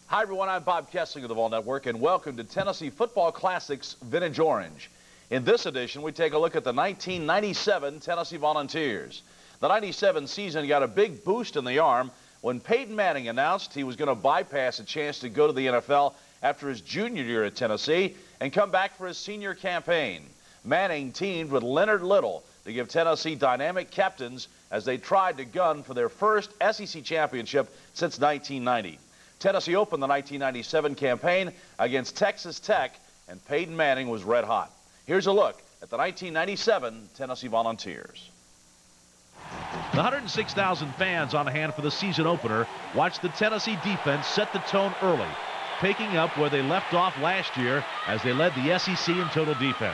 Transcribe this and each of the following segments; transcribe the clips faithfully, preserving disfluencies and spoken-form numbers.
Hi, everyone. I'm Bob Kessling of the Vol Network, and welcome to Tennessee Football Classics Vintage Orange. In this edition, we take a look at the nineteen ninety-seven Tennessee Volunteers. The ninety-seven season got a big boost in the arm when Peyton Manning announced he was going to bypass a chance to go to the N F L after his junior year at Tennessee and come back for his senior campaign. Manning teamed with Leonard Little to give Tennessee dynamic captains as they tried to gun for their first S E C championship since nineteen ninety. Tennessee opened the nineteen ninety-seven campaign against Texas Tech, and Peyton Manning was red hot. Here's a look at the nineteen ninety-seven Tennessee Volunteers. The one hundred six thousand fans on hand for the season opener watched the Tennessee defense set the tone early, picking up where they left off last year as they led the S E C in total defense.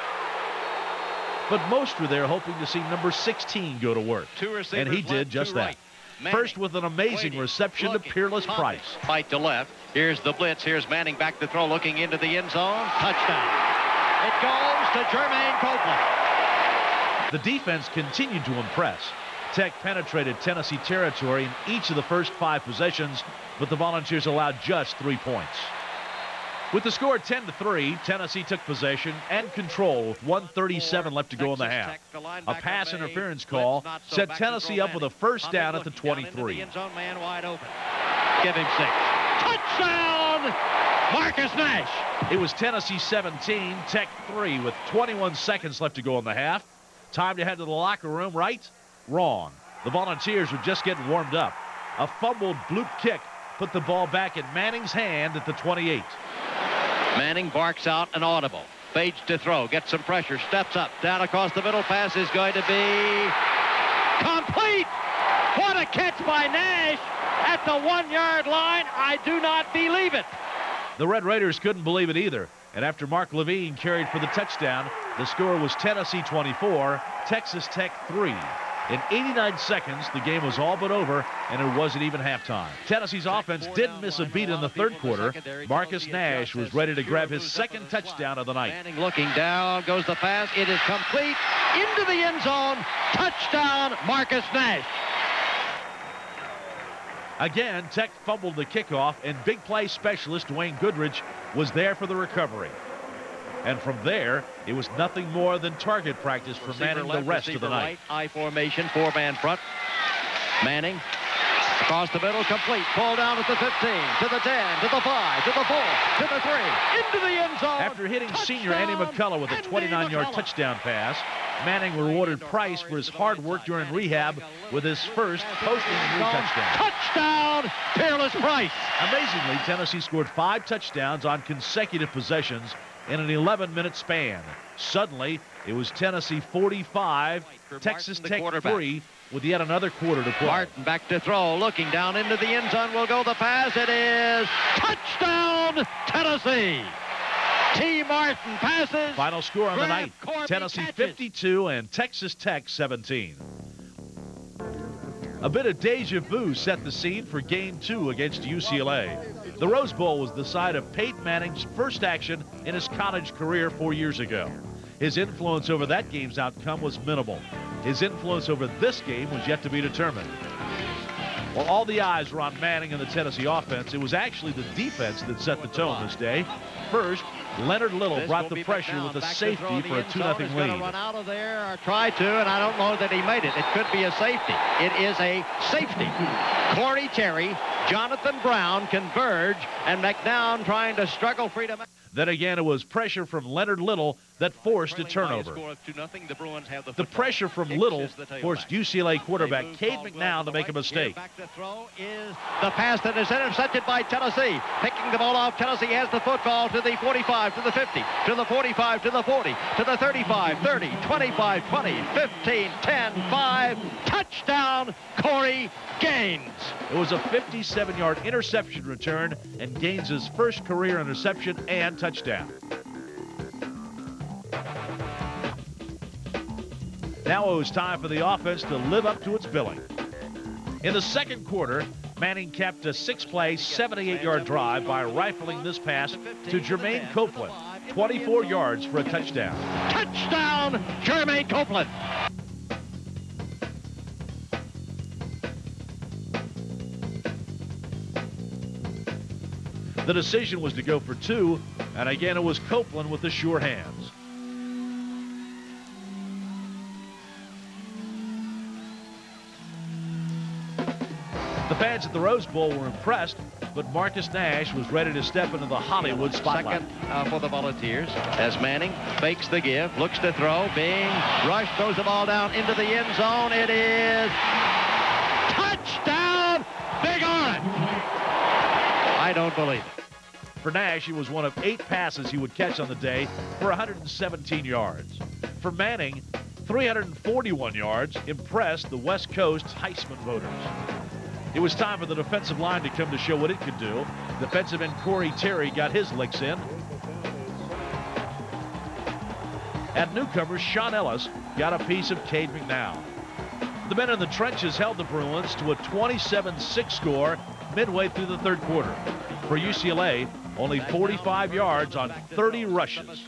But most were there hoping to see number sixteen go to work, and he did just that. Manning, First with an amazing waiting, reception looking, to Peerless popping, Price. Fight to left. Here's the blitz. Here's Manning back to throw, looking into the end zone. Touchdown. It goes to Jermaine Copeland. The defense continued to impress. Tech penetrated Tennessee territory in each of the first five possessions, but the Volunteers allowed just three points. With the score ten to three, Tennessee took possession and control with one thirty-seven left to go in the half. A pass interference call set Tennessee up with a first down at the twenty-three. Give him six. Touchdown, Marcus Nash. It was Tennessee seventeen, Tech three with twenty-one seconds left to go in the half. Time to head to the locker room, right? Wrong. The Volunteers were just getting warmed up. A fumbled bloop kick put the ball back in Manning's hand at the twenty-eight. Manning barks out an audible. Fades to throw, gets some pressure, steps up, down across the middle. Pass is going to be complete. What a catch by Nash at the one-yard line. I do not believe it. The Red Raiders couldn't believe it either, and after Mark Levine carried for the touchdown, the score was Tennessee twenty-four, Texas Tech three. In eighty-nine seconds, the game was all but over, and it wasn't even halftime. Tennessee's offense didn't miss a beat in the third quarter. Marcus Nash was ready to grab his second touchdown of the night. Manning looking down, goes the pass. It is complete into the end zone. Touchdown, Marcus Nash. Again, Tech fumbled the kickoff, and big play specialist Dwayne Goodrich was there for the recovery. And from there, it was nothing more than target practice for Manning the rest of the night. I formation, four-man front. Manning across the middle, complete. Ball down at the fifteen, to the ten, to the five, to the four, to the three, into the end zone. After hitting senior Andy McCullough with a twenty-nine-yard touchdown pass, Manning rewarded Price for his hard work during rehab with his first post-injury touchdown. Touchdown, Peerless Price. Amazingly, Tennessee scored five touchdowns on consecutive possessions in an eleven minute span. Suddenly, it was Tennessee forty-five, Texas Tech three, with yet another quarter to play. Martin back to throw, looking down into the end zone. Will go the pass. It is touchdown, Tennessee. T. Martin passes. Final score on the night, Corby Tennessee catches. fifty-two and Texas Tech seventeen. A bit of deja vu set the scene for game two against U C L A. The Rose Bowl was the site of Peyton Manning's first action in his college career four years ago. His influence over that game's outcome was minimal. His influence over this game was yet to be determined. While all the eyes were on Manning and the Tennessee offense, it was actually the defense that set the tone this day. First, Leonard Little This brought will the be pressure back with a down, back to safety throw. for The a end two zone nothing is gonna lead. Run out of there or try to, and I don't know that he made it. It could be a safety. It is a safety. Corey Terry, Jonathan Brown converge, and McNown trying to struggle free to. Then again, it was pressure from Leonard Little that forced a turnover. The pressure from Little forced U C L A quarterback Cade McNown to make a mistake. Back to throw is the pass that is intercepted by Tennessee. Picking the ball off, Tennessee has the football to the forty-five, to the fifty, to the forty-five, to the forty, to the thirty-five, thirty, twenty-five, twenty, fifteen, ten, five. Touchdown, Corey Gaines. It was a fifty-seven yard interception return and Gaines' first career interception and touchdown. Now it was time for the offense to live up to its billing. In the second quarter, Manning capped a six-play, seventy-eight yard drive by rifling this pass to Jermaine Copeland, twenty-four yards for a touchdown. Touchdown, Jermaine Copeland. The decision was to go for two, and again it was Copeland with the sure hands. The fans at the Rose Bowl were impressed, but Marcus Nash was ready to step into the Hollywood spotlight. Second uh, for the Volunteers as Manning fakes the give, looks to throw, being rushed, throws the ball down into the end zone. It is touchdown, Big Orange. I don't believe it. For Nash, it was one of eight passes he would catch on the day for one hundred seventeen yards. For Manning, three hundred forty-one yards impressed the West Coast Heisman voters. It was time for the defensive line to come to show what it could do. Defensive end Corey Terry got his licks in. And newcomers Sean Ellis got a piece of Cade McNown. The men in the trenches held the Bruins to a twenty-seven six score midway through the third quarter. For U C L A, only forty-five yards on thirty rushes.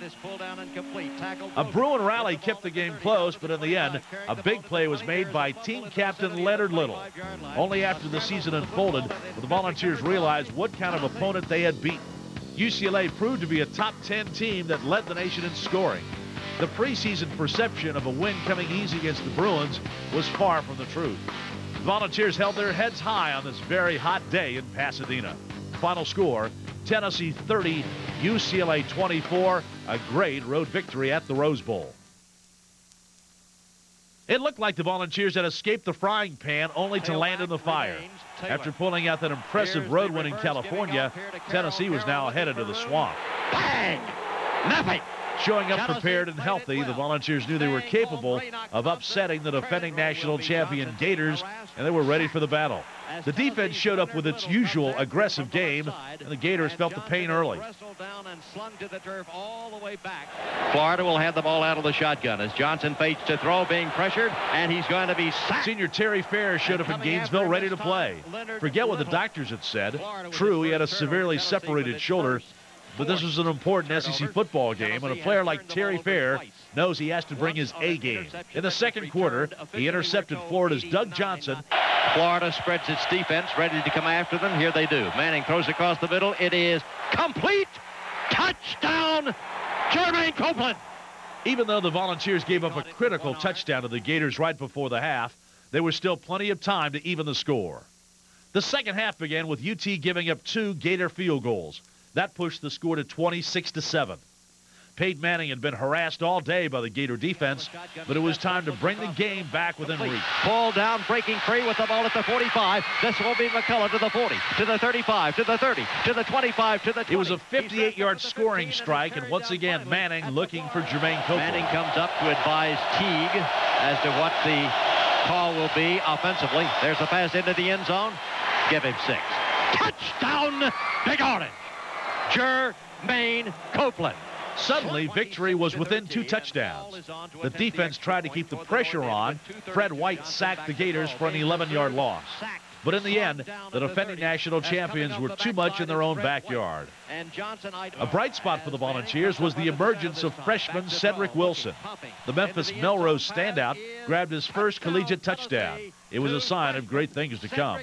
A Bruin rally kept the game close, but in the end, a big play was made by team captain Leonard Little. Only after the season unfolded would the Volunteers realize what kind of opponent they had beaten. U C L A proved to be a top ten team that led the nation in scoring. The preseason perception of a win coming easy against the Bruins was far from the truth. The Volunteers held their heads high on this very hot day in Pasadena. Final score, Tennessee thirty, U C L A twenty-four, a great road victory at the Rose Bowl. It looked like the Volunteers had escaped the frying pan only to land in the fire. After pulling out that impressive road win in California, Tennessee was now headed to the swamp. Bang! Nothing! Showing up prepared and healthy, the Volunteers knew they were capable of upsetting the defending national champion Gators, and they were ready for the battle. The defense showed up with its usual aggressive game, and the Gators felt the pain early. Florida will have the ball out of the shotgun as Johnson fakes to throw, being pressured, and he's going to be sacked. Senior Terry Fair showed up in Gainesville ready to play. Forget what the doctors had said. True, he had a severely separated shoulder, but this was an important S E C football game, and a player like Terry Fair knows he has to bring his A game. In the second quarter, he intercepted Florida's Doug Johnson. Florida spreads its defense, ready to come after them. Here they do. Manning throws across the middle. It is complete. Touchdown, Jermaine Copeland. Even though the Volunteers gave up a critical touchdown to the Gators right before the half, there was still plenty of time to even the score. The second half began with U T giving up two Gator field goals. That pushed the score to twenty-six to seven. Peyton Manning had been harassed all day by the Gator defense, but it was time to bring the game back within reach. Ball down, breaking free with the ball at the forty-five. This will be McCullough to the forty, to the thirty-five, to the thirty, to the twenty-five, to the twenty. It was a fifty-eight yard scoring strike, and once again, Manning looking for Jermaine Copeland. Manning comes up to advise Teague as to what the call will be offensively. There's a pass into the end zone. Give him six. Touchdown, Big Orange. Jermaine Copeland. Suddenly, victory was within two touchdowns. The defense tried to keep the pressure on. Fred White sacked the Gators for an eleven yard loss. But in the end, the defending national champions were too much in their own backyard. A bright spot for the Volunteers was the emergence of freshman Cedric Wilson. The Memphis Melrose standout grabbed his first collegiate touchdown. It was a sign of great things to come.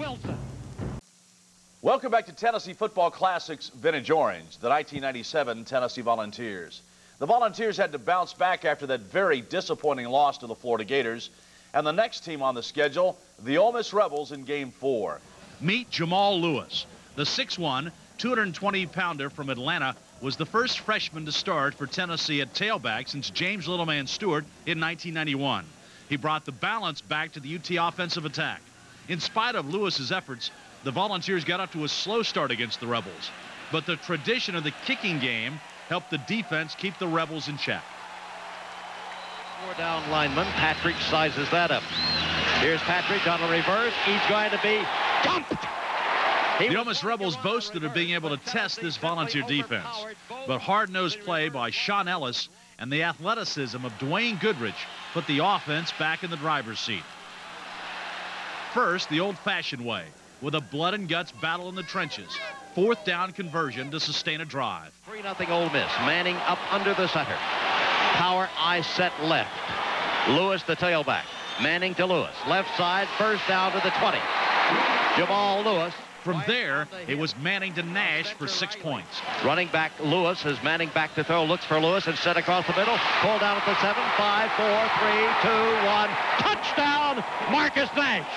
Welcome back to Tennessee Football Classics Vintage Orange, the nineteen ninety-seven Tennessee Volunteers. The Volunteers had to bounce back after that very disappointing loss to the Florida Gators. And the next team on the schedule, the Ole Miss Rebels in Game four. Meet Jamal Lewis. The six one, two hundred twenty pounder from Atlanta was the first freshman to start for Tennessee at tailback since James Littleman Stewart in nineteen ninety-one. He brought the balance back to the U T offensive attack. In spite of Lewis's efforts, the Volunteers got up to a slow start against the Rebels. But the tradition of the kicking game helped the defense keep the Rebels in check. Four down lineman. Patrick sizes that up. Here's Patrick on a reverse. He's going to be dumped. The Ole Miss Rebels boasted of being able to test this Volunteer defense. But hard-nosed play by Sean Ellis and the athleticism of Dwayne Goodrich put the offense back in the driver's seat. First, the old-fashioned way, with a blood and guts battle in the trenches. Fourth down conversion to sustain a drive. three nothing Ole Miss. Manning up under the center. Power I set left. Lewis the tailback. Manning to Lewis. Left side, first down to the twenty. Jamal Lewis From there, it was Manning to Nash for six points. Running back Lewis is Manning back to throw. Looks for Lewis and set across the middle. Pulled down at the seven. Five, four, three, two, one. Touchdown, Marcus Nash.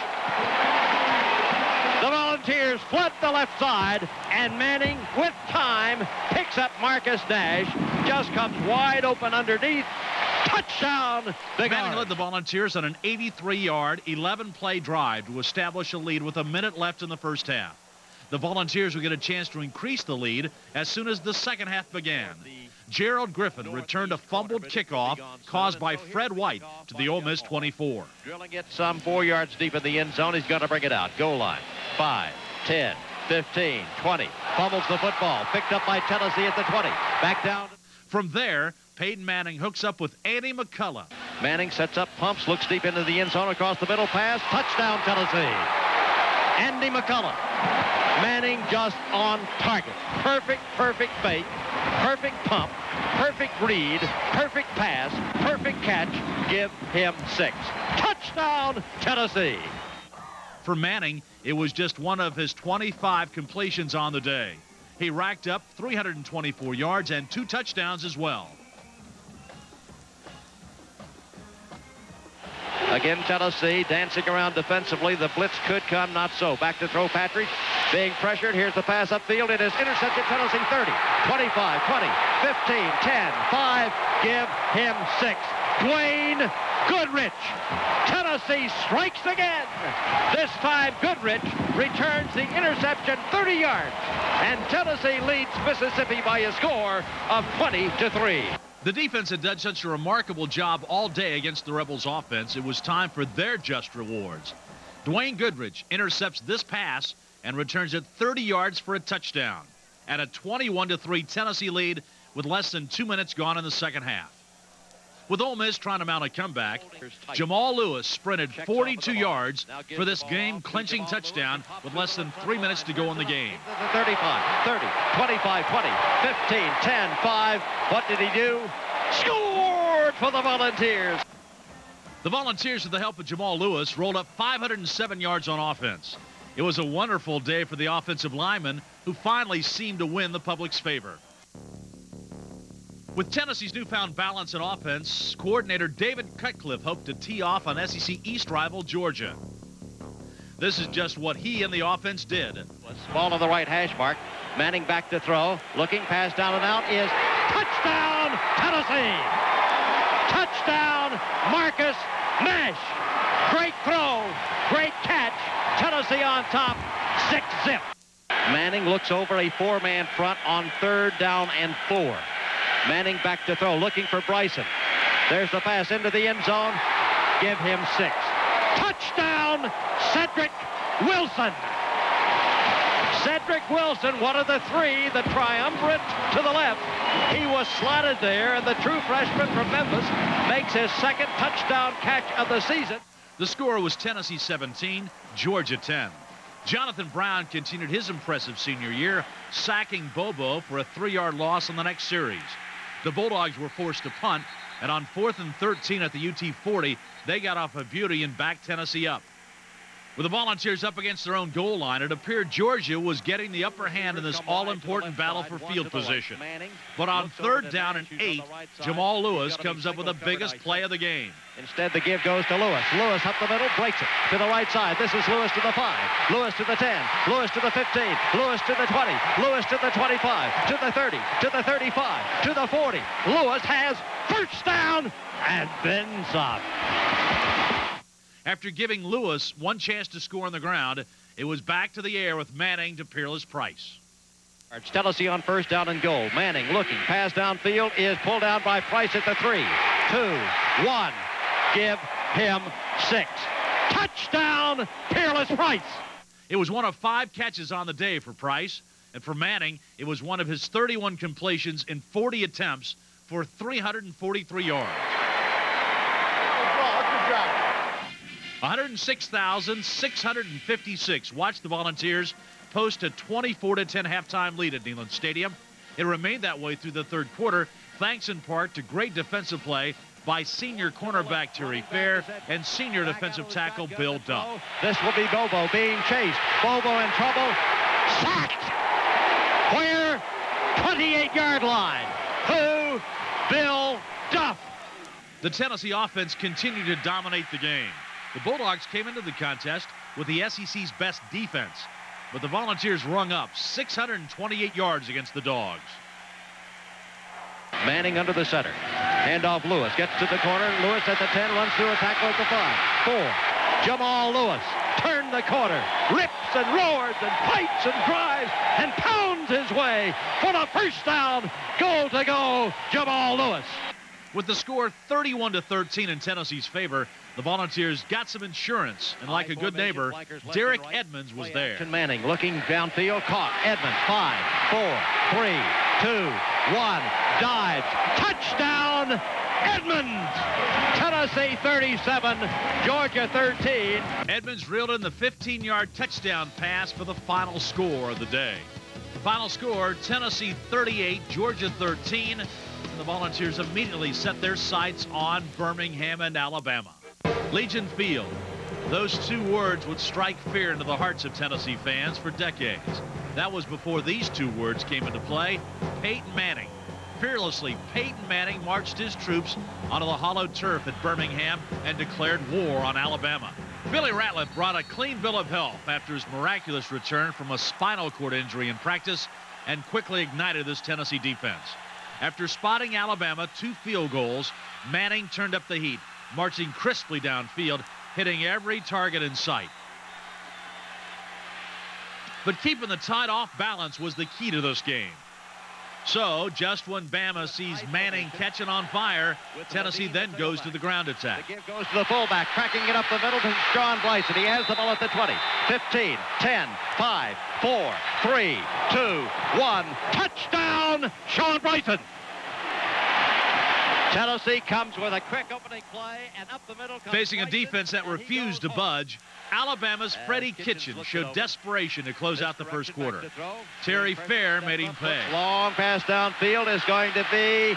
The Volunteers flood the left side, and Manning, with time, picks up Marcus Nash. Just comes wide open underneath. Touchdown, Big Manning Arm. led the Volunteers on an eighty-three yard, eleven play drive to establish a lead with a minute left in the first half. The Volunteers would get a chance to increase the lead as soon as the second half began. Gerald Griffin returned a fumbled kickoff caused by Fred White to the Ole Miss twenty-four. Drilling it some four yards deep in the end zone. He's going to bring it out. Goal line. Five, ten, fifteen, twenty. Fumbles the football. Picked up by Tennessee at the twenty. Back down. From there, Peyton Manning hooks up with Andy McCullough. Manning sets up, pumps, looks deep into the end zone, across the middle, pass, touchdown Tennessee. Andy McCullough. Manning just on target. Perfect, perfect fake, perfect pump, perfect read, perfect pass, perfect catch. Give him six. Touchdown Tennessee. For Manning, it was just one of his twenty-five completions on the day. He racked up three hundred twenty-four yards and two touchdowns as well. Again, Tennessee dancing around defensively. The blitz could come, not so. Back to throw Patrick. Being pressured. Here's the pass upfield. It is intercepted. Tennessee thirty, twenty-five, twenty, fifteen, ten, five. Give him six. Dwayne Goodrich. Tennessee strikes again. This time Goodrich returns the interception thirty yards. And Tennessee leads Mississippi by a score of twenty to three. The defense had done such a remarkable job all day against the Rebels offense. It was time for their just rewards. Dwayne Goodrich intercepts this pass and returns it thirty yards for a touchdown. At a twenty-one to three Tennessee lead with less than two minutes gone in the second half. With Ole Miss trying to mount a comeback, Jamal Lewis sprinted forty-two yards for this game-clinching touchdown with less than three minutes to go in the game. thirty-five, thirty, twenty-five, twenty, fifteen, ten, five. What did he do? Scored for the Volunteers. The Volunteers, with the help of Jamal Lewis, rolled up five hundred seven yards on offense. It was a wonderful day for the offensive linemen, who finally seemed to win the public's favor. With Tennessee's newfound balance in offense, coordinator David Cutcliffe hoped to tee off on S E C East rival Georgia. This is just what he and the offense did. Ball on the right hash mark. Manning back to throw. Looking pass down and out is touchdown Tennessee. Touchdown Marcus Nash. Great throw. Great catch. Tennessee on top. Six zip. Manning looks over a four-man front on third down and four. Manning back to throw, looking for Bryson. There's the pass into the end zone. Give him six. Touchdown, Cedric Wilson. Cedric Wilson, one of the three, the triumvirate to the left. He was slotted there, and the true freshman from Memphis makes his second touchdown catch of the season. The score was Tennessee seventeen, Georgia ten. Jonathan Brown continued his impressive senior year, sacking Bobo for a three-yard loss on the next series. The Bulldogs were forced to punt, and on fourth and thirteen at the U T forty, they got off a beauty and backed Tennessee up. With the Volunteers up against their own goal line, it appeared Georgia was getting the upper hand in this all-important battle for field position. But on third down and eight, Jamal Lewis comes up with the biggest play of the game. Instead, the give goes to Lewis. Lewis up the middle, breaks it to the right side. This is Lewis to the five, Lewis to the ten, Lewis to the fifteen, Lewis to the twenty, Lewis to the twenty-five, to the thirty, to the thirty-five, to the forty. Lewis has first down and then some. After giving Lewis one chance to score on the ground, it was back to the air with Manning to Peerless Price. Tennessee on first down and goal. Manning looking. Pass downfield is pulled down by Price at the three, two, one. Give him six. Touchdown, Peerless Price. It was one of five catches on the day for Price. And for Manning, it was one of his thirty-one completions in forty attempts for three hundred forty-three yards. one hundred six thousand six hundred fifty-six watched the Volunteers post a twenty-four to ten halftime lead at Neyland Stadium. It remained that way through the third quarter, thanks in part to great defensive play by senior cornerback Terry Fair and senior defensive tackle Bill Duff. This will be Bobo being chased. Bobo in trouble. eight-yard line to Bill Duff. The Tennessee offense continued to dominate the game. The Bulldogs came into the contest with the S E C's best defense, but the Volunteers rung up six hundred twenty-eight yards against the Dogs. Manning under the center. Handoff Lewis. Gets to the corner. Lewis at the ten. Runs through a tackle at the five. Four. Jamal Lewis. Turned the corner. Rips and roars and fights and drives and pounds his way for the first down. Goal to go. Jamal Lewis. With the score thirty-one to thirteen in Tennessee's favor, the Volunteers got some insurance, and like a good neighbor, Derek Edmonds was there. Manning looking downfield, caught. Edmonds, five, four, three, two, one, dives, touchdown, Edmonds! Tennessee thirty-seven, Georgia thirteen. Edmonds reeled in the fifteen-yard touchdown pass for the final score of the day. The final score, Tennessee thirty-eight, Georgia thirteen. The Volunteers immediately set their sights on Birmingham and Alabama. Legion Field. Those two words would strike fear into the hearts of Tennessee fans for decades. That was before these two words came into play. Peyton Manning. Fearlessly, Peyton Manning marched his troops onto the hollow turf at Birmingham and declared war on Alabama. Billy Ratliff brought a clean bill of health after his miraculous return from a spinal cord injury in practice and quickly ignited this Tennessee defense. After spotting Alabama two field goals, Manning turned up the heat, marching crisply downfield, hitting every target in sight. But keeping the tide off balance was the key to this game. So, just when Bama sees Manning catching on fire, Tennessee then goes to the ground attack. The give goes to the fullback, cracking it up the middle to Sean Bryson. He has the ball at the twenty, fifteen, ten, five, four, three, two, one. Touchdown, Sean Bryson. Tennessee comes with a quick opening play, and up the middle comes Facing a Bryson, defense that refused to budge, Alabama's Freddie Kitchens showed desperation to close out the first quarter. Terry Fair made him pay. Long pass downfield is going to be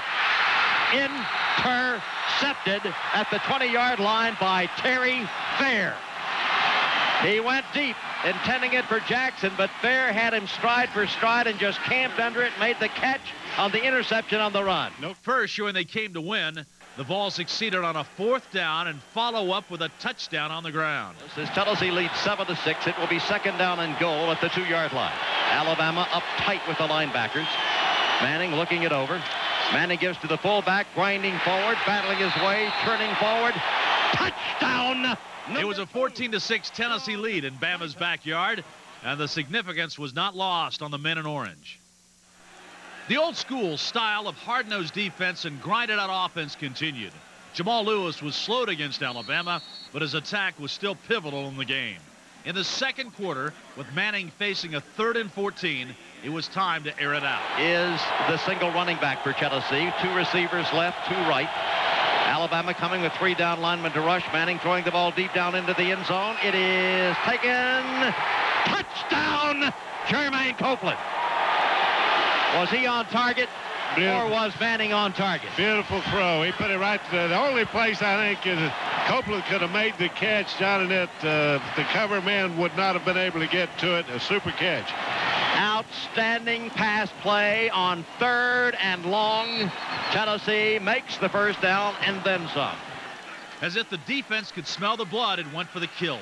intercepted at the twenty-yard line by Terry Fair. He went deep, intending it for Jackson, but Fair had him stride for stride and just camped under it, made the catch on the interception on the run. No, first, showing they came to win, the Vols succeeded on a fourth down and follow up with a touchdown on the ground. As Tennessee leads seven to six, it will be second down and goal at the two-yard line. Alabama up tight with the linebackers. Manning looking it over. Manning gives to the fullback, grinding forward, battling his way, turning forward. Touchdown! It was a fourteen to six Tennessee lead in Bama's backyard, and the significance was not lost on the men in orange. The old school style of hard-nosed defense and grinded-out offense continued. Jamal Lewis was slowed against Alabama, but his attack was still pivotal in the game. In the second quarter, with Manning facing a third and fourteen, it was time to air it out. Is the single running back for Tennessee. Two receivers left, two right. Alabama coming with three down linemen to rush. Manning throwing the ball deep down into the end zone. It is taken. Touchdown, Jermaine Copeland. Was he on target, or was Manning on target? Beautiful throw. He put it right to the, the only place I think is Copeland could have made the catch, John, and that uh, the cover man would not have been able to get to it. A super catch. Outstanding pass play on third and long. Tennessee makes the first down and then some. As if the defense could smell the blood, it went for the kill.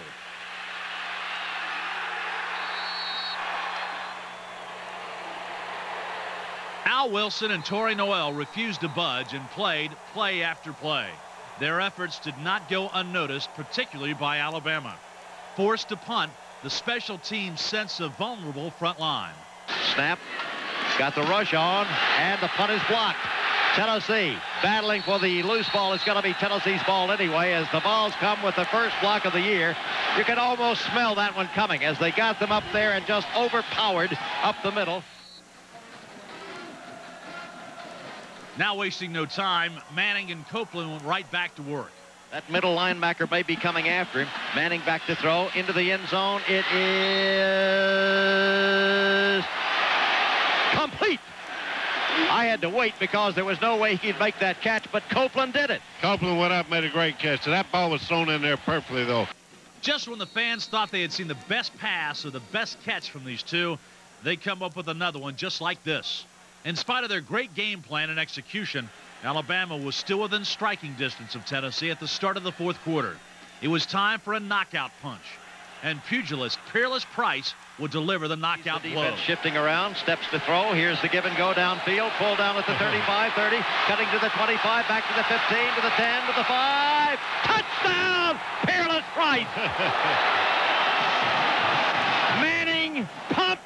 Al Wilson and Torrey Noel refused to budge and played play after play. Their efforts did not go unnoticed, particularly by Alabama. Forced to punt, the special teams sense a vulnerable front line. Snap, got the rush on, and the punt is blocked. Tennessee battling for the loose ball. It's going to be Tennessee's ball anyway, as the balls come with the first block of the year. You can almost smell that one coming as they got them up there and just overpowered up the middle. Now wasting no time, Manning and Copeland went right back to work. That middle linebacker may be coming after him. Manning back to throw into the end zone. It is complete. I had to wait because there was no way he could make that catch, but Copeland did it. Copeland went up and made a great catch. So that ball was thrown in there perfectly, though. Just when the fans thought they had seen the best pass or the best catch from these two, they come up with another one just like this. In spite of their great game plan and execution, Alabama was still within striking distance of Tennessee at the start of the fourth quarter. It was time for a knockout punch, and pugilist Peerless Price would deliver the knockout the blow. Defense shifting around, steps to throw. Here's the give and go downfield. Pull down at the thirty-five, thirty, cutting to the twenty-five, back to the fifteen, to the ten, to the five. Touchdown, Peerless Price. Manning pumped.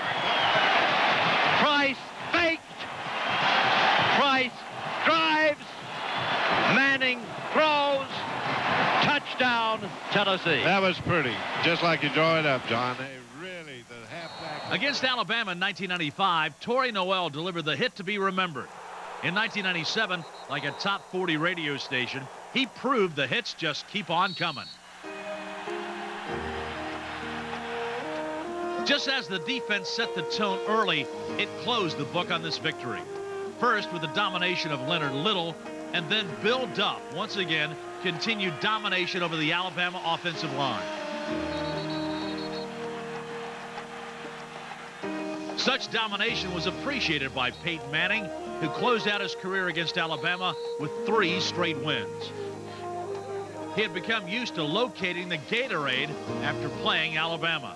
Price faked. Price drives. Manning throws. Touchdown, Tennessee. That was pretty. Just like you draw it up, John. They really, the halfback. Against Alabama in nineteen ninety-five, Torrey Noel delivered the hit to be remembered. In nineteen ninety-seven, like a top forty radio station, he proved the hits just keep on coming. Just as the defense set the tone early, it closed the book on this victory. First with the domination of Leonard Little, and then Bill Duff once again continued domination over the Alabama offensive line. Such domination was appreciated by Peyton Manning, who closed out his career against Alabama with three straight wins. He had become used to locating the Gatorade after playing Alabama.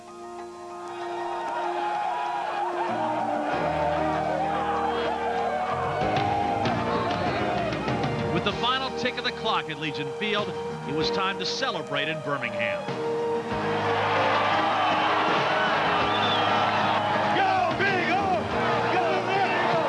With the final tick of the clock at Legion Field, it was time to celebrate in Birmingham. Go, Big O! Go, Big O!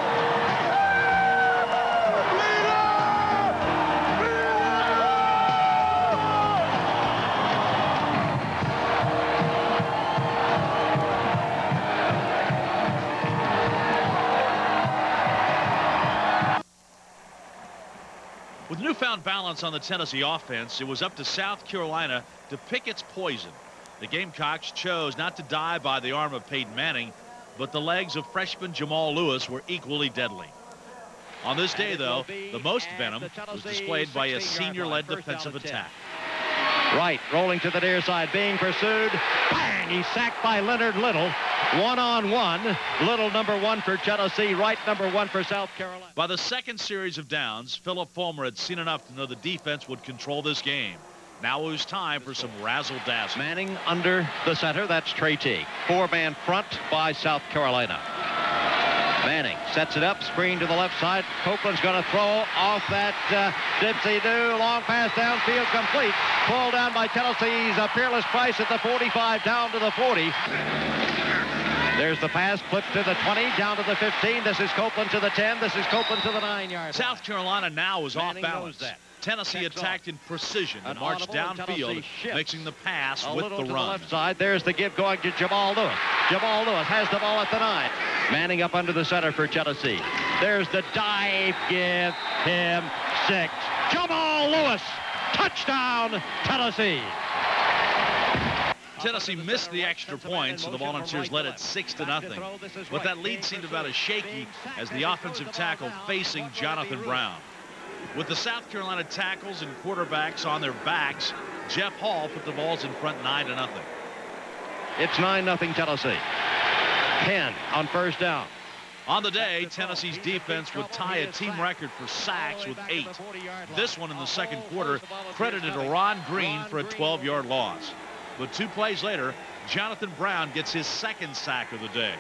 With newfound balance on the Tennessee offense, it was up to South Carolina to pick its poison. The Gamecocks chose not to die by the arm of Peyton Manning, but the legs of freshman Jamal Lewis were equally deadly. On this day, though, the most venom was displayed by a senior-led defensive attack. Wright rolling to the near side, being pursued. Bang! He's sacked by Leonard Little. One-on-one. Little number one for Tennessee. Wright number one for South Carolina. By the second series of downs, Philip Fulmer had seen enough to know the defense would control this game. Now it was time for some razzle-dazzle. Manning under the center. That's Trey Teague. Four-man front by South Carolina. Manning sets it up, screen to the left side. Copeland's going to throw off that uh, dipsy-do. Long pass downfield, complete. Pulled down by Tennessee's uh, Peerless Price at the forty-five, down to the forty. There's the pass, flipped to the twenty, down to the fifteen. This is Copeland to the ten. This is Copeland to the nine-yard line. South Carolina now was off Manning balance. knows that. Tennessee Checks attacked off. in precision and An marched audible, and downfield, Tennessee shifts. mixing the pass A with little the to run. the left side. There's the give going to Jamal Lewis. Jamal Lewis has the ball at the nine. Manning up under the center for Tennessee. There's the dive. Give him six. Jamal Lewis. Touchdown, Tennessee. Tennessee missed the extra point, so the Volunteers led it six to nothing. But that lead seemed about as shaky as the offensive tackle facing Jonathan Brown. With the South Carolina tackles and quarterbacks on their backs, Jeff Hall put the balls in front nine to nothing. It's nine nothing Tennessee. ten on first down. On the day, Tennessee's defense would tie a team record for sacks with eight. This one in the second quarter credited to Ron Green for a twelve-yard loss. But two plays later, Jonathan Brown gets his second sack of the day.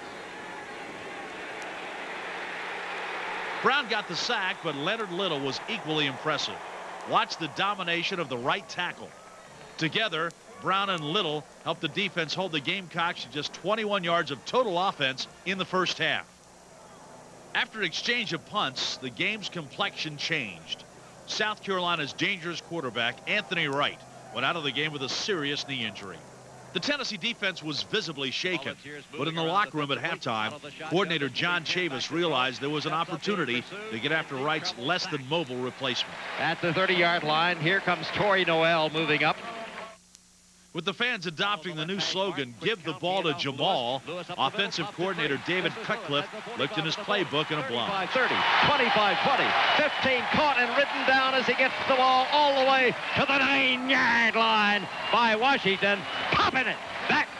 Brown got the sack, but Leonard Little was equally impressive. Watch the domination of the right tackle. Together, Brown and Little helped the defense hold the Gamecocks to just twenty-one yards of total offense in the first half. After an exchange of punts, the game's complexion changed. South Carolina's dangerous quarterback, Anthony Wright, went out of the game with a serious knee injury. The Tennessee defense was visibly shaken, but in the locker room at halftime, coordinator John Chavis realized there was an opportunity to get after Wright's less than mobile replacement. At the thirty-yard line, here comes Torrey Noel moving up. With the fans adopting the new slogan, "Give the ball to Jamal," offensive coordinator David Cutcliffe looked in his playbook in a blind. thirty, twenty-five, twenty, fifteen, caught and ridden down as he gets the ball all the way to the nine-yard line by Washington. Popping it back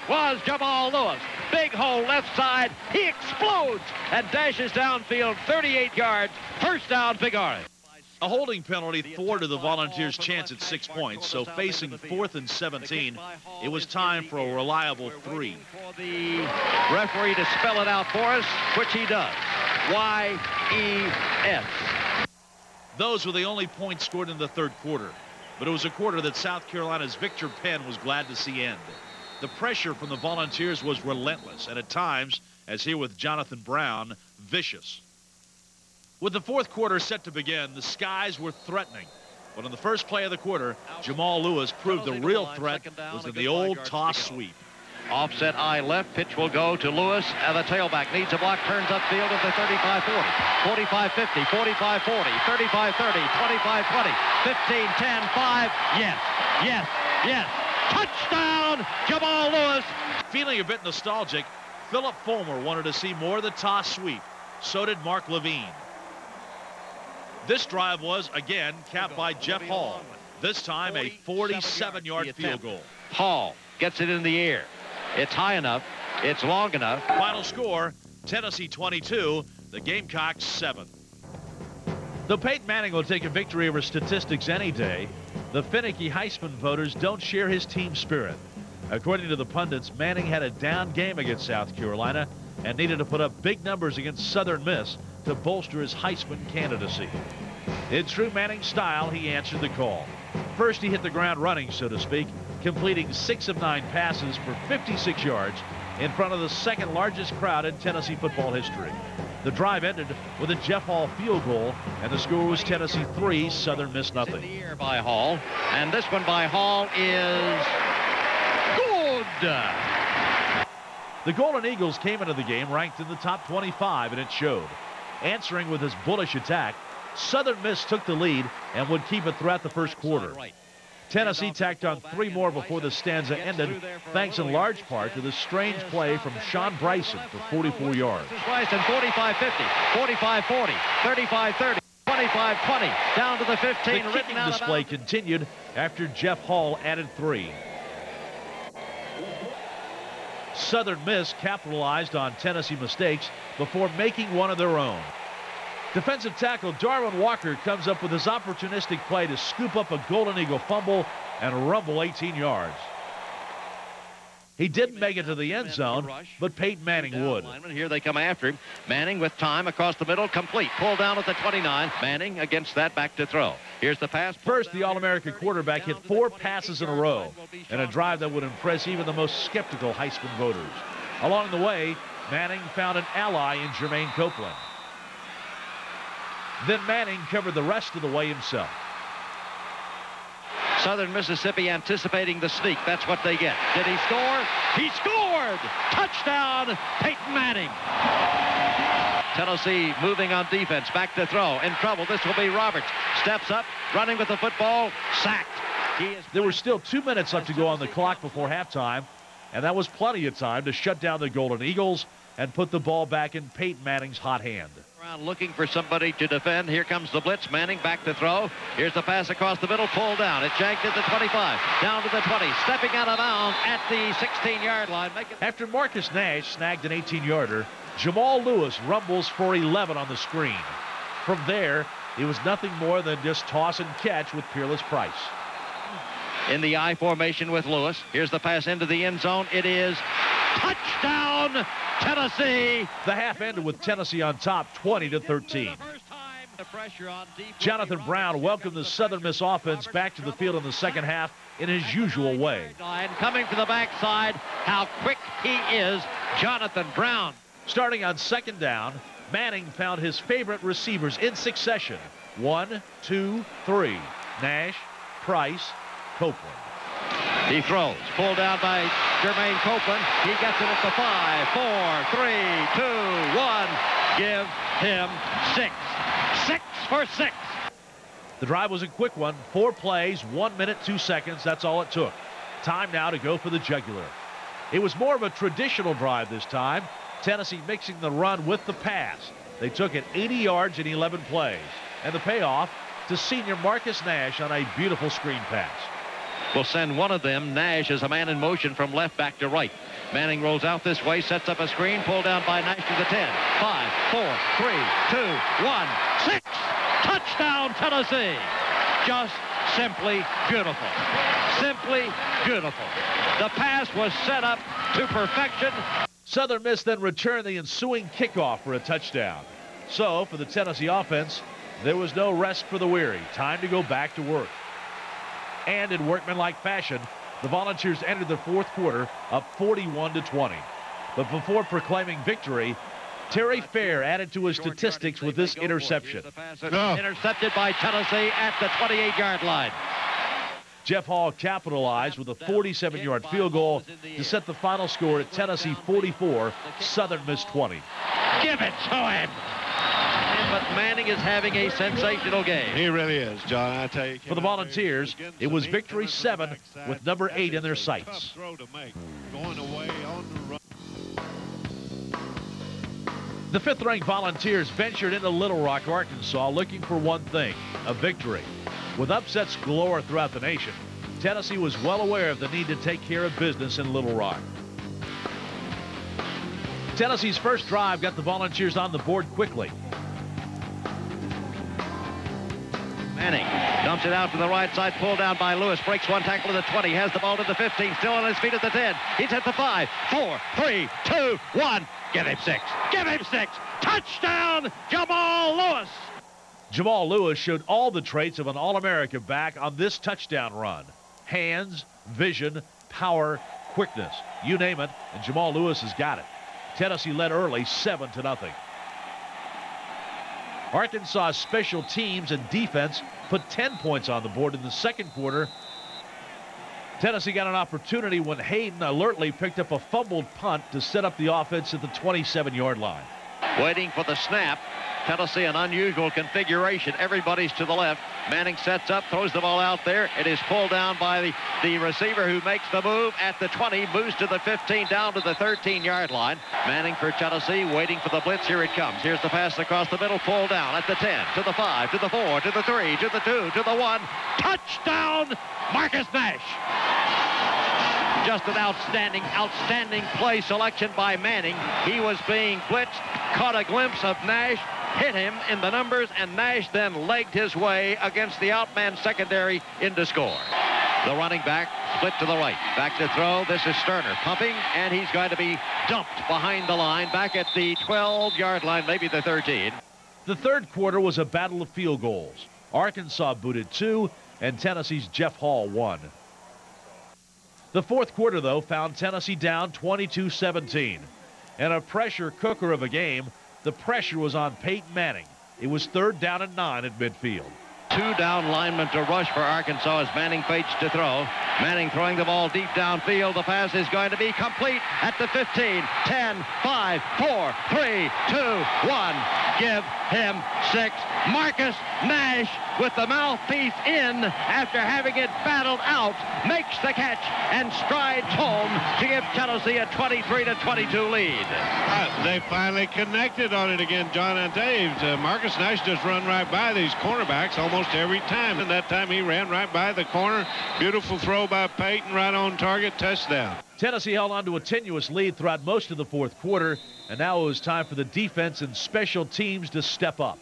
was Jamal Lewis. Big hole left side. He explodes and dashes downfield thirty-eight yards. First down, Big Orange. A holding penalty thwarted the Volunteers' chance at six points, so facing fourth and seventeen, it was time for a reliable three. For the referee to spell it out for us, which he does. Y E S. Those were the only points scored in the third quarter, but it was a quarter that South Carolina's Victor Penn was glad to see end. The pressure from the Volunteers was relentless, and at times, as here with Jonathan Brown, vicious. With the fourth quarter set to begin, the skies were threatening. But on the first play of the quarter, Jamal Lewis proved the real threat was in the old toss sweep. Offset eye left, pitch will go to Lewis, and the tailback needs a block, turns upfield at the thirty-five forty, forty-five fifty, forty-five forty, thirty-five thirty, twenty-five twenty, fifteen ten, five, yes, yes, yes. Touchdown, Jamal Lewis. Feeling a bit nostalgic, Philip Fulmer wanted to see more of the toss sweep. So did Mark Levine. This drive was, again, capped by Jeff Hall. This time, a forty-seven yard field goal. Hall gets it in the air. It's high enough. It's long enough. Final score, Tennessee twenty-two, the Gamecocks seven. Though Peyton Manning will take a victory over statistics any day, the finicky Heisman voters don't share his team spirit. According to the pundits, Manning had a down game against South Carolina and needed to put up big numbers against Southern Miss to bolster his Heisman candidacy. In true Manning style, he answered the call. First, he hit the ground running, so to speak, completing six of nine passes for fifty-six yards in front of the second largest crowd in Tennessee football history. The drive ended with a Jeff Hall field goal, and the score was Tennessee three, Southern Miss nothing. In the air by Hall, and this one by Hall is good. The Golden Eagles came into the game ranked in the top twenty-five, and it showed. Answering with his bullish attack, Southern Miss took the lead and would keep it throughout the first quarter. Tennessee tacked on three more before the stanza ended, thanks in large part to the strange play from Sean Bryson for forty-four yards. Bryson, forty-five fifty, forty-five forty, thirty-five thirty, twenty-five twenty, down to the fifteen. The kicking display continued after Jeff Hall added three. Southern Miss capitalized on Tennessee mistakes before making one of their own. Defensive tackle Darwin Walker comes up with his opportunistic play to scoop up a Golden Eagle fumble and rumble eighteen yards. He didn't make it to the end zone, but Peyton Manning would. Here they come after him. Manning with time across the middle, complete. Pulled down at the twenty-nine. Manning against that, back to throw. Here's the pass. First, the All-American quarterback hit four passes in a row in a drive that would impress even the most skeptical Heisman voters. Along the way, Manning found an ally in Jermaine Copeland. Then Manning covered the rest of the way himself. Southern Mississippi anticipating the sneak. That's what they get. Did he score? He scored! Touchdown, Peyton Manning. Tennessee moving on defense. Back to throw. In trouble. This will be Roberts. Steps up, running with the football. Sacked. He is there were still two minutes left to go on the clock before halftime, and that was plenty of time to shut down the Golden Eagles and put the ball back in Peyton Manning's hot hand. Looking for somebody to defend. Here comes the blitz. Manning back to throw. Here's the pass across the middle. Pulled down. It janked at the twenty-five. Down to the twenty. Stepping out of bounds at the sixteen yard line. Make it... After Marcus Nash snagged an eighteen yarder, Jamal Lewis rumbles for eleven on the screen. From there, it was nothing more than just toss and catch with Peerless Price. In the I formation with Lewis. Here's the pass into the end zone. It is touchdown, Tennessee. The half ended with Tennessee on top, twenty to thirteen. Jonathan Brown welcomed the Southern Miss offense back to the field in the second half in his usual way. And coming from the backside, how quick he is, Jonathan Brown. Starting on second down, Manning found his favorite receivers in succession. One, two, three. Nash, Price, Copeland. He throws. Pulled down by Jermaine Copeland. He gets it at the five, four, three, two, one. Give him six. Six for six. The drive was a quick one. Four plays, one minute, two seconds. That's all it took. Time now to go for the jugular. It was more of a traditional drive this time. Tennessee mixing the run with the pass. They took it eighty yards in eleven plays. And the payoff to senior Marcus Nash on a beautiful screen pass. Will send one of them, Nash, as a man in motion from left back to right. Manning rolls out this way, sets up a screen, pulled down by Nash to the ten. Five, four, three, two, one, six. Touchdown, Tennessee. Just simply beautiful. Simply beautiful. The pass was set up to perfection. Southern Miss then returned the ensuing kickoff for a touchdown. So for the Tennessee offense, there was no rest for the weary. Time to go back to work. And in workmanlike fashion, the Volunteers entered the fourth quarter up forty-one to twenty. But before proclaiming victory, Terry Fair added to his statistics with this interception. No. Intercepted by Tennessee at the twenty-eight yard line. Jeff Hall capitalized with a forty-seven yard field goal to set the final score at Tennessee forty-four, Southern Miss twenty. Give it to him. But Manning is having a sensational game. He really is, John. I tell you. For the Volunteers, it was victory seven with number eight in their sights. The fifth-ranked Volunteers ventured into Little Rock, Arkansas, looking for one thing, a victory. With upsets galore throughout the nation, Tennessee was well aware of the need to take care of business in Little Rock. Tennessee's first drive got the Volunteers on the board quickly. Manning dumps it out to the right side, pulled down by Lewis, breaks one tackle to the twenty, has the ball to the fifteen, still on his feet at the ten. He's at the five, four, three, two, one. Give him six. Give him six. Touchdown, Jamal Lewis. Jamal Lewis showed all the traits of an All-America back on this touchdown run. Hands, vision, power, quickness. You name it, and Jamal Lewis has got it. Tennessee led early, seven to nothing. Arkansas special teams and defense put ten points on the board in the second quarter. Tennessee got an opportunity when Hayden alertly picked up a fumbled punt to set up the offense at the twenty-seven yard line. Waiting for the snap. Tennessee, an unusual configuration. Everybody's to the left. Manning sets up, throws the ball out there. It is pulled down by the, the receiver who makes the move at the twenty, moves to the fifteen, down to the thirteen yard line. Manning for Tennessee, waiting for the blitz. Here it comes. Here's the pass across the middle, pulled down at the ten, to the five, to the four, to the three, to the two, to the one. Touchdown, Marcus Nash. Just an outstanding, outstanding play selection by Manning. He was being blitzed, caught a glimpse of Nash, hit him in the numbers, and Nash then legged his way against the outman secondary into score. The running back split to the right. Back to throw. This is Sterner pumping, and he's going to be dumped behind the line, back at the twelve yard line, maybe the thirteen. The third quarter was a battle of field goals. Arkansas booted two, and Tennessee's Jeff Hall won. The fourth quarter, though, found Tennessee down twenty-two seventeen. And a pressure cooker of a game, the pressure was on Peyton Manning. It was third down and nine at midfield. Two down linemen to rush for Arkansas as Manning fakes to throw. Manning throwing the ball deep downfield. The pass is going to be complete at the fifteen, ten, five, four, three, two, one. Give him six. Marcus Nash with the mouthpiece in after having it battled out, makes the catch and strides home to give Tennessee a twenty-three to twenty-two lead. Uh, they finally connected on it again, John and Dave. Uh, Marcus Nash just run right by these cornerbacks almost every time, and that time he ran right by the corner. Beautiful throw by Peyton, right on target, touchdown. Tennessee held on to a tenuous lead throughout most of the fourth quarter, and now it was time for the defense and special teams to step up.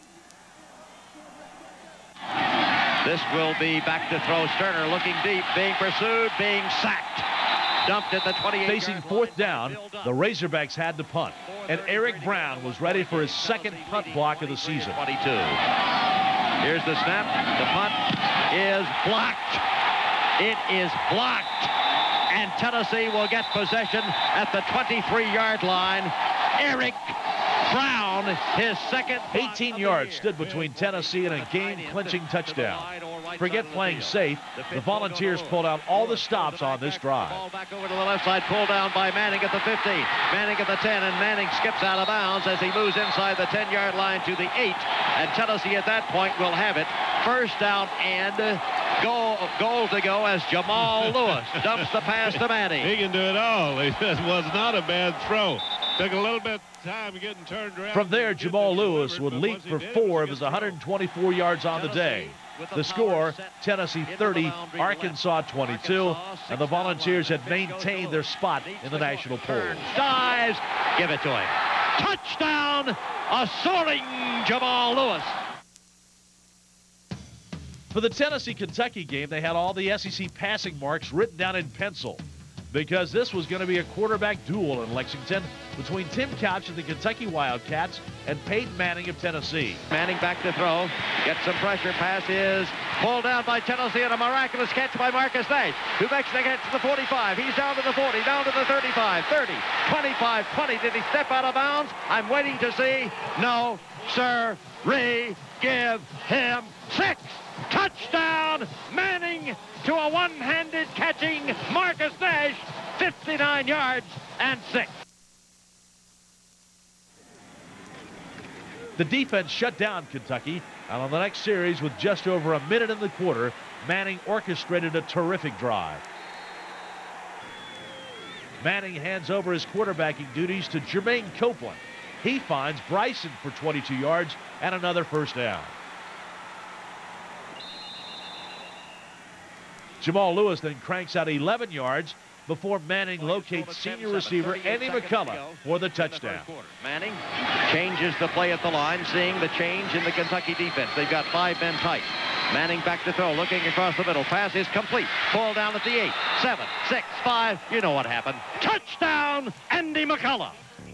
This will be back to throw. Sterner looking deep, being pursued, being sacked. Dumped at the twenty-eight. Facing fourth down, the Razorbacks had to punt, and Eric Brown was ready for his second punt block of the season. twenty-two. Here's the snap. The punt is blocked. It is blocked. And Tennessee will get possession at the twenty-three yard line. Eric Brown, his second. eighteen yards stood between Tennessee and a game-clinching touchdown. Forget playing safe. The Volunteers pulled out all the stops on this drive. Ball back over to the left side, pulled down by Manning at the fifteen. Manning at the ten, and Manning skips out of bounds as he moves inside the ten yard line to the eight. And Tennessee at that point will have it. First down and goal, goal to go as Jamal Lewis dumps the pass to Manning. He can do it all. It was not a bad throw. Took a little bit of time getting turned around. From there, Jamal Lewis would leap for four of his one hundred twenty-four yards on the day. The score, Tennessee thirty, Arkansas twenty-two, and the Volunteers had maintained their spot in the national poll. Dives, give it to him. Touchdown, a soaring Jamal Lewis. For the Tennessee-Kentucky game, they had all the S E C passing marks written down in pencil because this was going to be a quarterback duel in Lexington between Tim Couch of the Kentucky Wildcats and Peyton Manning of Tennessee. Manning back to throw, gets some pressure, pass is pulled down by Tennessee, and a miraculous catch by Marcus Nash, who makes the catch to the forty-five. He's down to the forty, down to the thirty-five, thirty, twenty-five, twenty. Did he step out of bounds? I'm waiting to see. No, sir, re, give him six. Touchdown, Manning to a one-handed catching Marcus Nash, fifty-nine yards and six. The defense shut down Kentucky, and on the next series with just over a minute in the quarter, Manning orchestrated a terrific drive. Manning hands over his quarterbacking duties to Jermaine Copeland. He finds Bryson for twenty-two yards and another first down. Jamal Lewis then cranks out eleven yards before Manning locates senior receiver Andy McCullough for the touchdown. Manning changes the play at the line, seeing the change in the Kentucky defense. They've got five men tight. Manning back to throw, looking across the middle. Pass is complete. Ball down at the eight, seven, six, five. You know what happened. Touchdown, Andy McCullough.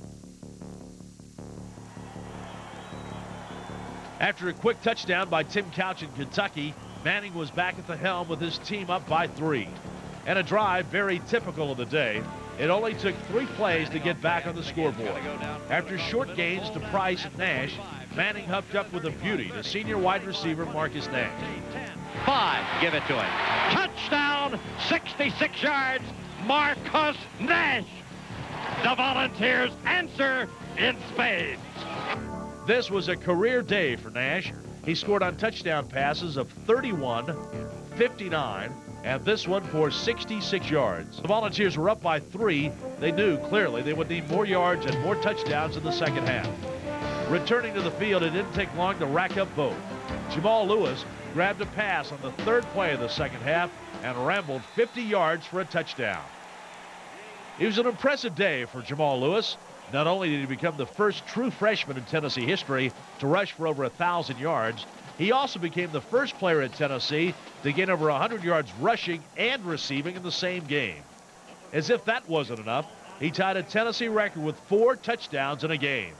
After a quick touchdown by Tim Couch in Kentucky, Manning was back at the helm with his team up by three. And a drive very typical of the day. It only took three plays to get back on the scoreboard. After short gains to Price and Nash, Manning hooked up with a beauty to senior wide receiver Marcus Nash. Five, give it to him. Touchdown, sixty-six yards, Marcus Nash. The Volunteers answer in spades. This was a career day for Nash. He scored on touchdown passes of thirty-one, fifty-nine, and this one for sixty-six yards. The Volunteers were up by three. They knew clearly they would need more yards and more touchdowns in the second half. Returning to the field, it didn't take long to rack up both. Jamal Lewis grabbed a pass on the third play of the second half and rambled fifty yards for a touchdown. It was an impressive day for Jamal Lewis. Not only did he become the first true freshman in Tennessee history to rush for over one thousand yards, he also became the first player at Tennessee to gain over one hundred yards rushing and receiving in the same game. As if that wasn't enough, he tied a Tennessee record with four touchdowns in a game.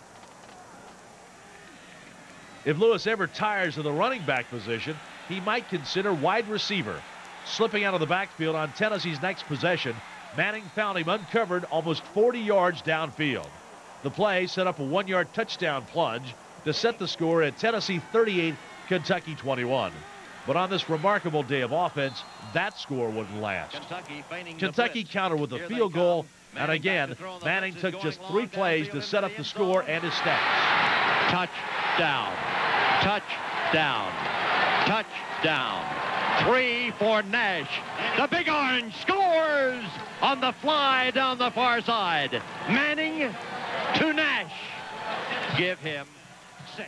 If Lewis ever tires of the running back position, he might consider wide receiver. Slipping out of the backfield on Tennessee's next possession, Manning found him uncovered almost forty yards downfield. The play set up a one-yard touchdown plunge to set the score at Tennessee thirty-eight, Kentucky twenty-one. But on this remarkable day of offense, that score wouldn't last. Kentucky, Kentucky countered with a field goal, and again, Manning took just three plays to set up the score and his stats. Touchdown, touchdown, touchdown. Three for Nash. The Big Orange scores on the fly down the far side. Manning to Nash. Give him six.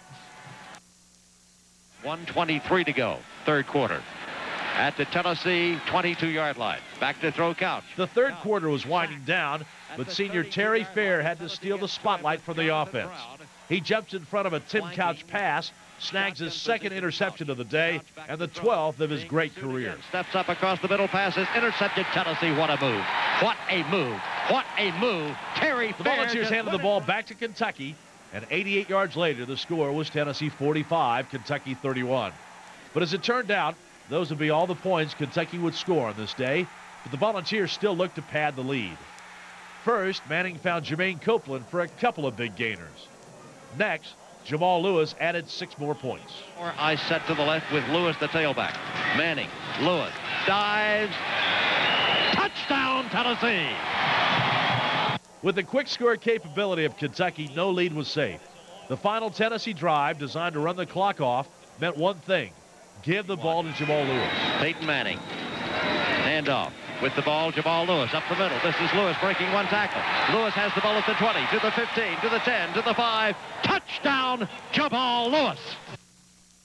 one twenty-three to go, third quarter. At the Tennessee twenty-two yard line. Back to throw Couch. The third quarter was winding down, but senior Terry Fair had to steal the spotlight from the offense. He jumps in front of a Tim Couch pass, snags his second interception of the day, and the twelfth of his great career. Steps up across the middle, passes, intercepted Tennessee. What a move. What a move. What a move. Terry The Fair Volunteers handed the ball back to Kentucky, and eighty-eight yards later, the score was Tennessee forty-five, Kentucky thirty-one. But as it turned out, those would be all the points Kentucky would score on this day, but the Volunteers still looked to pad the lead. First, Manning found Jermaine Copeland for a couple of big gainers. Next, Jamal Lewis added six more points. I set to the left with Lewis, the tailback. Manning, Lewis, dives. Touchdown, Tennessee. With the quick score capability of Kentucky, no lead was safe. The final Tennessee drive, designed to run the clock off, meant one thing: give the ball to Jamal Lewis. Peyton Manning, handoff. With the ball, Jamal Lewis up the middle. This is Lewis breaking one tackle. Lewis has the ball at the twenty, to the fifteen, to the ten, to the five. Touchdown, Jamal Lewis.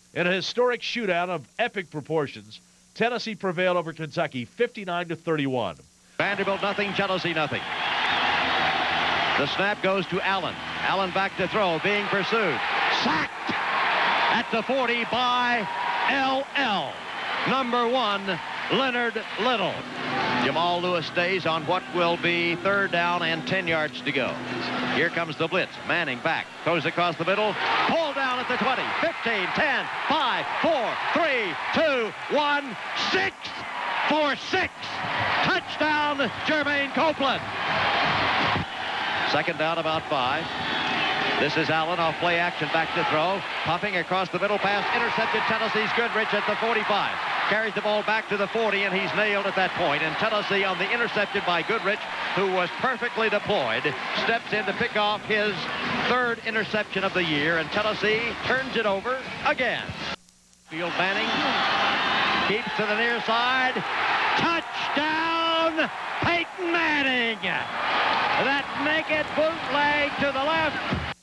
In a historic shootout of epic proportions, Tennessee prevailed over Kentucky fifty-nine to thirty-one. Vanderbilt nothing, Tennessee nothing. The snap goes to Allen. Allen back to throw, being pursued. Sacked at the forty by L L. Number one, Leonard Little. Jamal Lewis stays on what will be third down and ten yards to go. Here comes the blitz. Manning back, throws across the middle. Pull down at the twenty, fifteen, ten, five, four, three, two, one, six for six. Touchdown, Jermaine Copeland. Second down, about five. This is Allen off play action, back to throw. Puffing across the middle pass, intercepted Tennessee's Goodrich at the forty-five. Carries the ball back to the forty, and he's nailed at that point. And Tennessee, on the intercepted by Goodrich, who was perfectly deployed, steps in to pick off his third interception of the year, and Tennessee turns it over again. Field Manning keeps to the near side. Touchdown, Peyton Manning. That naked bootleg to the left.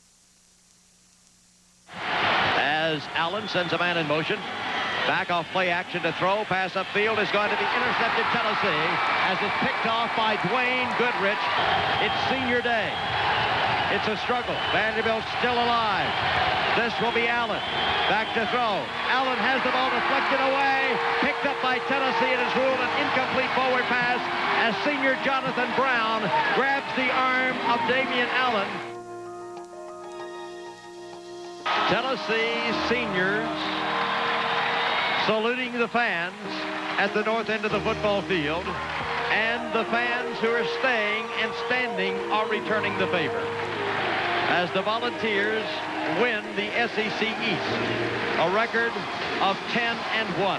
As Allen sends a man in motion. Back off play action to throw. Pass upfield is going to be intercepted, Tennessee, as it's picked off by Dwayne Goodrich. It's senior day. It's a struggle. Vanderbilt still alive. This will be Allen. Back to throw. Allen has the ball deflected away. Picked up by Tennessee. It is ruled an incomplete forward pass as senior Jonathan Brown grabs the arm of Damian Allen. Tennessee seniors saluting the fans at the north end of the football field, and the fans who are staying and standing are returning the favor as the Volunteers win the S E C East, a record of ten and one.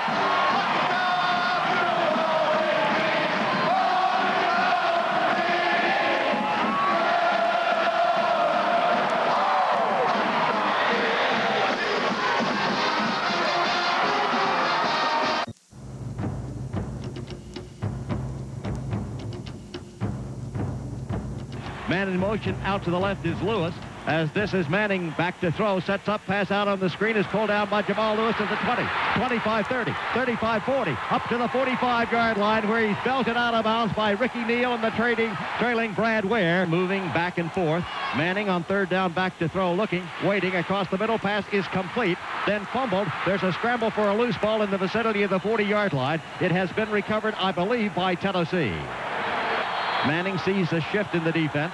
Man in motion out to the left is Lewis, as this is Manning back to throw, sets up, pass out on the screen, is pulled down by Jamal Lewis at the twenty, twenty-five thirty, thirty-five forty, up to the forty-five yard line where he's belted out of bounds by Ricky Neal and the trading, trailing Brad Ware, moving back and forth. Manning on third down back to throw, looking, waiting across the middle, pass is complete, then fumbled. There's a scramble for a loose ball in the vicinity of the forty yard line. It has been recovered, I believe, by Tennessee. Manning sees a shift in the defense.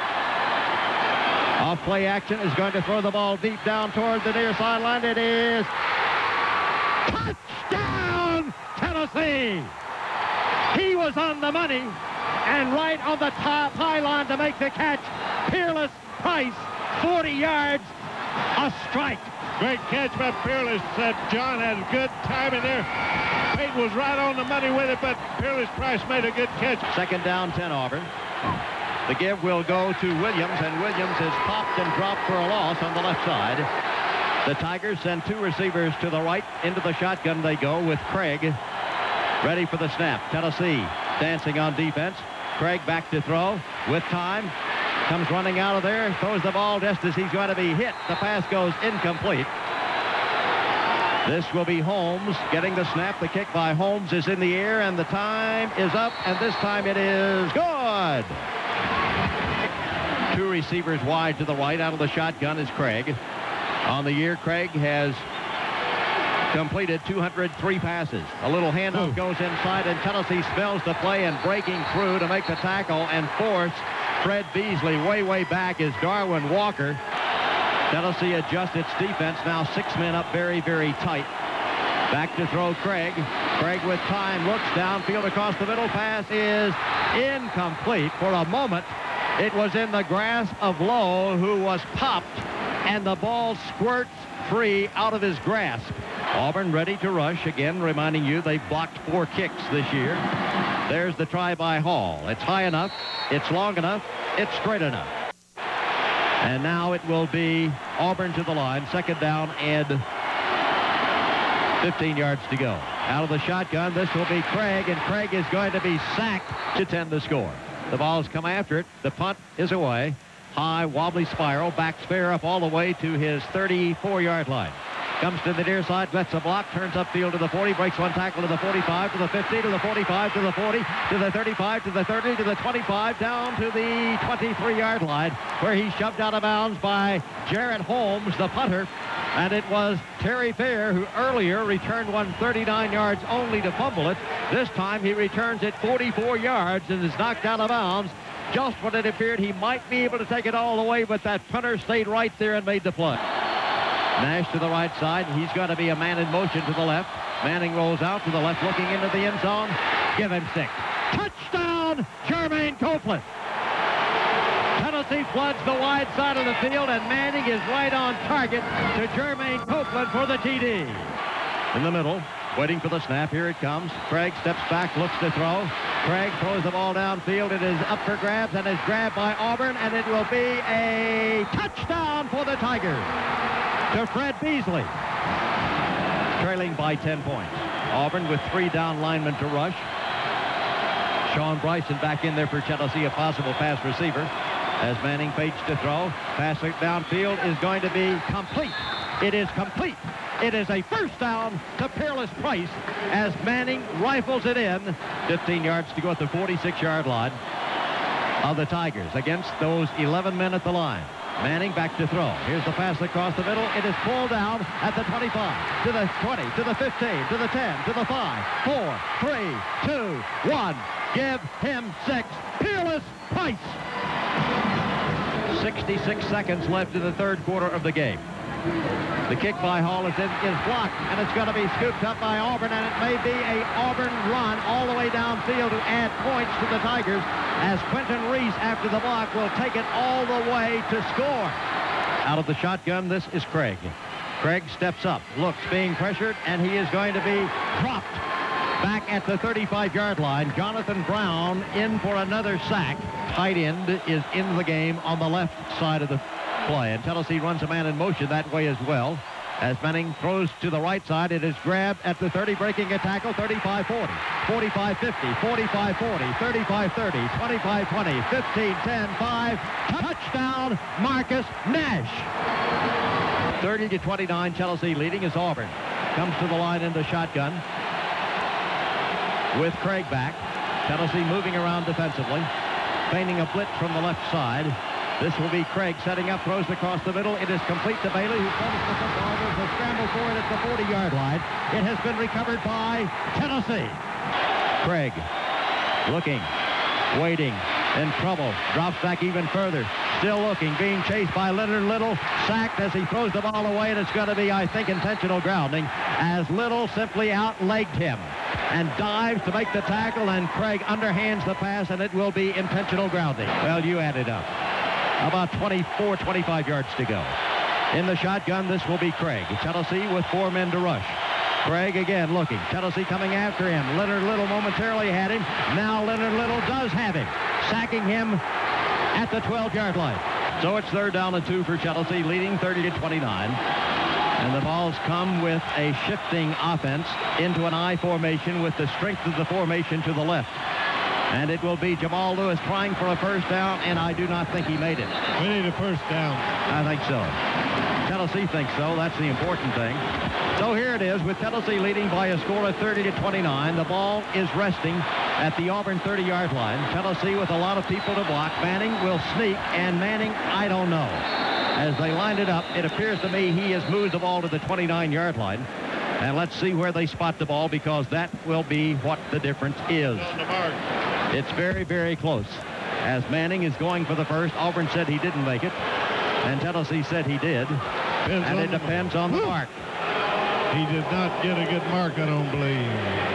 Off play action is going to throw the ball deep down toward the near sideline. It is touchdown, Tennessee. He was on the money and right on the top pylon to make the catch. Peerless Price, forty yards, a strike. Great catch by Peerless. Uh, John had a good time in there. Peyton was right on the money with it, but Peerless Price made a good catch. Second down, ten Auburn. The give will go to Williams, and Williams is popped and dropped for a loss on the left side. The Tigers send two receivers to the right. Into the shotgun they go with Craig ready for the snap. Tennessee dancing on defense. Craig back to throw with time. Comes running out of there, throws the ball just as he's going to be hit. The pass goes incomplete. This will be Holmes getting the snap. The kick by Holmes is in the air, and the time is up, and this time it is good. Two receivers wide to the right. Out of the shotgun is Craig. On the year, Craig has completed two hundred three passes. A little handoff goes inside, and Tennessee spells the play, and breaking through to make the tackle and force Fred Beasley way, way back is Darwin Walker. Tennessee adjusts its defense. Now six men up very, very tight. Back to throw Craig. Craig with time looks downfield across the middle. Pass is incomplete. For a moment, it was in the grasp of Lowe, who was popped, and the ball squirts free out of his grasp. Auburn ready to rush. Again, reminding you they've blocked four kicks this year. There's the try by Hall. It's high enough. It's long enough. It's straight enough. And now it will be Auburn to the line. Second down and fifteen yards to go. Out of the shotgun, this will be Craig, and Craig is going to be sacked to tend the score. The ball's come after it. The punt is away. High, wobbly spiral. Backs fair up all the way to his thirty-four yard line. Comes to the near side, lets a block, turns upfield to the forty, breaks one tackle to the forty-five, to the fifty, to the forty-five, to the forty, to the thirty-five, to the thirty, to the twenty-five, down to the twenty-three-yard line, where he's shoved out of bounds by Jarrett Holmes, the punter. And it was Terry Fair who earlier returned one thirty-nine yards only to fumble it. This time he returns it forty-four yards and is knocked out of bounds just when it appeared he might be able to take it all the way, but that punter stayed right there and made the play. Nash to the right side. He's got to be a man in motion to the left. Manning rolls out to the left, looking into the end zone. Give him six. Touchdown, Jermaine Copeland. Tennessee floods the wide side of the field, and Manning is right on target to Jermaine Copeland for the T D. In the middle, waiting for the snap. Here it comes. Craig steps back, looks to throw. Craig throws the ball downfield. It is up for grabs and is grabbed by Auburn, and it will be a touchdown for the Tigers to Fred Beasley, trailing by ten points. Auburn with three down linemen to rush. Sean Bryson back in there for Tennessee, a possible pass receiver. As Manning fakes to throw, pass it downfield is going to be complete. It is complete. It is a first down to Peerless Price as Manning rifles it in. fifteen yards to go at the forty-six-yard line of the Tigers against those eleven men at the line. Manning back to throw. Here's the pass across the middle. It is pulled down at the twenty-five, to the twenty, to the fifteen, to the ten, to the five, four, three, two, one. Give him six. Peerless Price. sixty-six seconds left in the third quarter of the game. The kick by Hall is, in, is blocked, and it's going to be scooped up by Auburn, and it may be a Auburn run all the way downfield to add points to the Tigers, as Quentin Reese, after the block, will take it all the way to score. Out of the shotgun, this is Craig. Craig steps up, looks, being pressured, and he is going to be dropped back at the thirty-five-yard line. Jonathan Brown in for another sack. Tight end is in the game on the left side of the play, and Tennessee runs a man in motion that way as well. As Manning throws to the right side, it is grabbed at the thirty, breaking a tackle, thirty-five forty, forty-five fifty, forty-five forty, thirty-five thirty, twenty-five twenty, fifteen ten, five. Touchdown, Marcus Nash. thirty to twenty-nine, Tennessee leading as Auburn comes to the line in the shotgun with Craig back. Tennessee moving around defensively, feigning a blitz from the left side. This will be Craig setting up, throws across the middle. It is complete to Bailey, who comes to the football. There's a scramble for it at the forty-yard line. It has been recovered by Tennessee. Craig looking, waiting, in trouble. Drops back even further. Still looking, being chased by Leonard Little. Sacked as he throws the ball away, and it's going to be, I think, intentional grounding, as Little simply outlegged him and dives to make the tackle, and Craig underhands the pass, and it will be intentional grounding. Well, you add it up. About twenty-four, twenty-five yards to go. In the shotgun, this will be Craig. Tennessee with four men to rush. Craig again looking. Tennessee coming after him. Leonard Little momentarily had him. Now Leonard Little does have him, sacking him at the twelve-yard line. So it's third down and two for Tennessee, leading thirty to twenty-nine. And the balls come with a shifting offense into an I formation with the strength of the formation to the left. And it will be Jamal Lewis trying for a first down, and I do not think he made it. We need a first down. I think so. Tennessee thinks so. That's the important thing. So here it is, with Tennessee leading by a score of thirty to twenty-nine. The ball is resting at the Auburn thirty-yard line. Tennessee with a lot of people to block. Manning will sneak, and Manning, I don't know. As they lined it up, it appears to me he has moved the ball to the twenty-nine-yard line. And let's see where they spot the ball, because that will be what the difference is. It's very, very close. As Manning is going for the first, Auburn said he didn't make it, and Tennessee said he did. Depends and it depends on the Woo. mark. He did not get a good mark, I don't believe.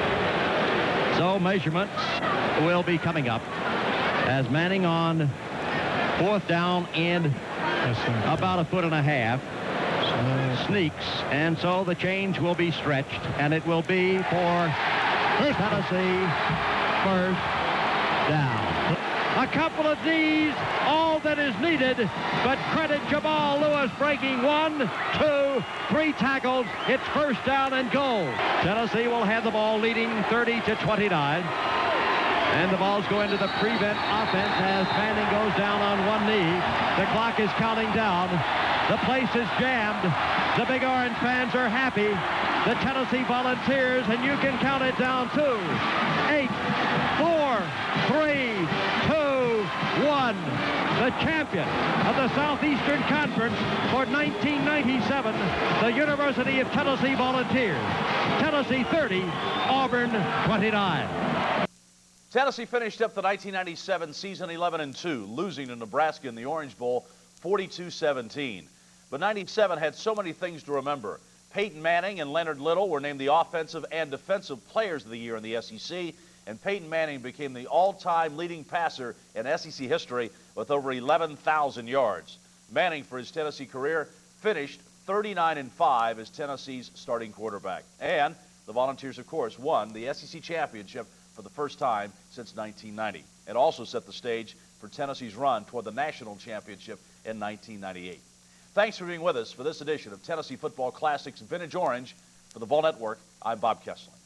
So measurements will be coming up as Manning on fourth down and about a foot and a half sneaks, and so the change will be stretched, and it will be for Tennessee first down. A couple of D's, all that is needed, but credit Jamal Lewis breaking one, two, three tackles. It's first down and goal. Tennessee will have the ball leading thirty to twenty-nine. And the ball's going to the prevent offense as Manning goes down on one knee. The clock is counting down. The place is jammed. The Big Orange fans are happy. The Tennessee Volunteers, and you can count it down to eight, four, three, two, one. The champion of the Southeastern Conference for nineteen ninety-seven, the University of Tennessee Volunteers. Tennessee thirty, Auburn twenty-nine. Tennessee finished up the nineteen ninety-seven season eleven and two, losing to Nebraska in the Orange Bowl forty-two seventeen. But ninety-seven had so many things to remember. Peyton Manning and Leonard Little were named the Offensive and Defensive Players of the Year in the S E C, and Peyton Manning became the all-time leading passer in S E C history with over eleven thousand yards. Manning, for his Tennessee career, finished thirty-nine and five as Tennessee's starting quarterback. And the Volunteers, of course, won the S E C championship for the first time since nineteen ninety. It also set the stage for Tennessee's run toward the national championship in nineteen ninety-eight. Thanks for being with us for this edition of Tennessee Football Classics Vintage Orange. For the Vol Network, I'm Bob Kessler.